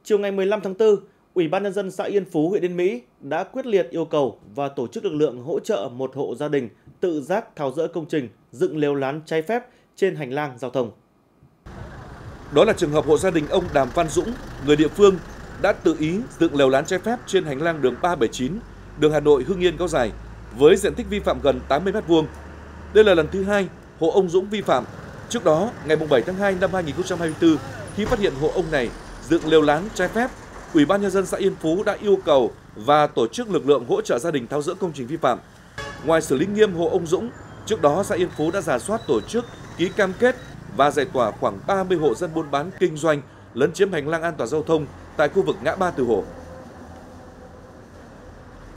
Chiều ngày 15 tháng 4, Ủy ban nhân dân xã Yên Phú, huyện Yên Mỹ đã quyết liệt yêu cầu và tổ chức lực lượng hỗ trợ một hộ gia đình tự giác tháo dỡ công trình dựng lều lán trái phép trên hành lang giao thông. Đó là trường hợp hộ gia đình ông Đàm Văn Dũng, người địa phương đã tự ý dựng lều lán trái phép trên hành lang đường 379, đường Hà Nội Hưng Yên Kéo Dài với diện tích vi phạm gần 80 m². Đây là lần thứ hai hộ ông Dũng vi phạm. Trước đó, ngày 7 tháng 2 năm 2024, khi phát hiện hộ ông này dựng lều lán trái phép, Ủy ban nhân dân xã Yên Phú đã yêu cầu và tổ chức lực lượng hỗ trợ gia đình tháo dỡ công trình vi phạm. Ngoài xử lý nghiêm hộ ông Dũng, trước đó xã Yên Phú đã rà soát tổ chức ký cam kết và giải tỏa khoảng 30 hộ dân buôn bán kinh doanh lấn chiếm hành lang an toàn giao thông tại khu vực ngã ba Từ Hồ.